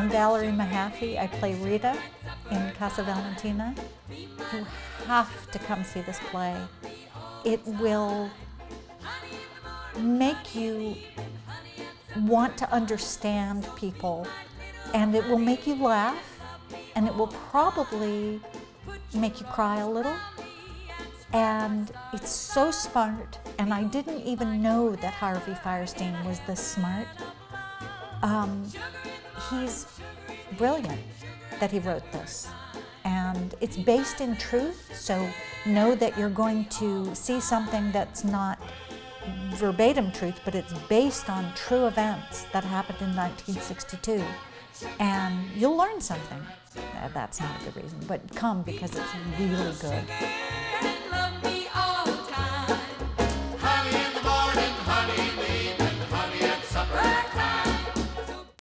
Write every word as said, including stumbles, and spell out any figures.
I'm Valerie Mahaffey. I play Rita in Casa Valentina. You have to come see this play. It will make you want to understand people, and it will make you laugh, and it will probably make you cry a little. And it's so smart, and I didn't even know that Harvey Fierstein was this smart. Um, he's brilliant that he wrote this. And it's based in truth, so know that you're going to see something that's not verbatim truth, but it's based on true events that happened in nineteen sixty-two. And you'll learn something. That's not a good reason, but come because it's really good.